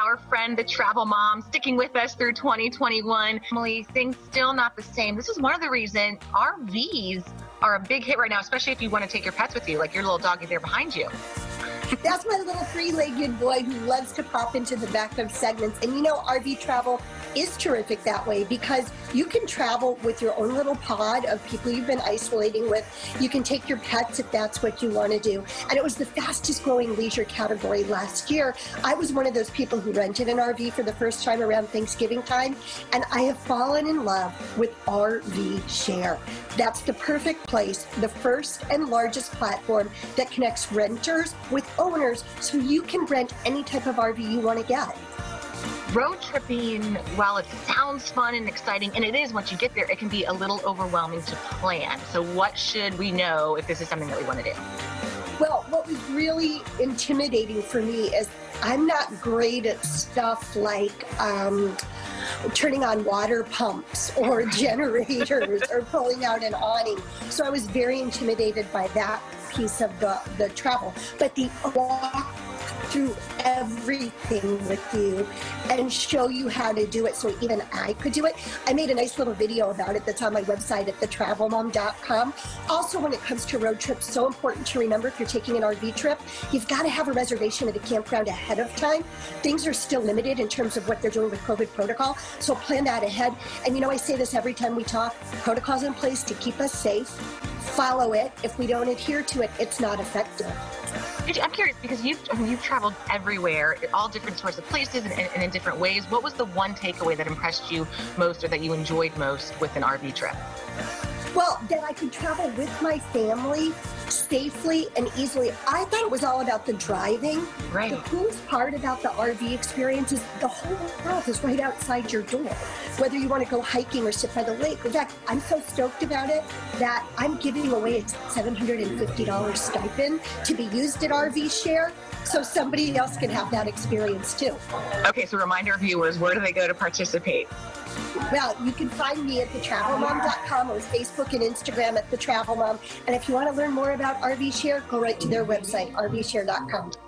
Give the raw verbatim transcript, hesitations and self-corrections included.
our friend, the travel mom, sticking with us through twenty twenty-one. Emily, things still not the same. This is one of the reasons R Vs are a big hit right now, especially if you want to take your pets with you, like your little doggy there behind you. That's my little three-legged boy who loves to pop into the back of segments. And you know, R V travel is terrific that way because you can travel with your own little pod of people you've been isolating with. You can take your pets if that's what you want to do. And it was the fastest growing leisure category last year. I was one of those people who rented an R V for the first time around Thanksgiving time, and I have fallen in love with R V Share. That's the perfect place, the first and largest platform that connects renters with owners so you can rent any type of R V you want to get. Road tripping, while it sounds fun and exciting, and it is once you get there, it can be a little overwhelming to plan. So what should we know if this is something that we want to do? Well, what was really intimidating for me is I'm not great at stuff like um, turning on water pumps or generators or pulling out an awning. So I was very intimidated by that piece of the, the travel. But the walk through everything with you and show you how to do it so even I could do it. I made a nice little video about it that's on my website at the travel mom dot com. Also, when it comes to road trips, so important to remember if you're taking an R V trip, you've got to have a reservation at a campground ahead of time. Things are still limited in terms of what they're doing with COVID protocol, so plan that ahead. And you know, I say this every time we talk, protocols in place to keep us safe. Follow it. If we don't adhere to it, it's not effective. I'm curious because you've you've traveled everywhere, all different sorts of places and, and in different ways. What was the one takeaway that impressed you most or that you enjoyed most with an R V trip? Well, that I could travel with my family safely and easily. I thought it was all about the driving. Right. The coolest part about the R V experience is the whole world is right outside your door. Whether you want to go hiking or sit by the lake. In fact, I'm so stoked about it that I'm giving away a seven hundred fifty dollars stipend to be used at R V Share, so somebody else can have that experience too. Okay, so reminder viewers, where do they go to participate? Well, you can find me at the travel mom dot com or Facebook and Instagram at the Travel Mom. And if you want to learn more about R V Share, go right to their website, R V share dot com.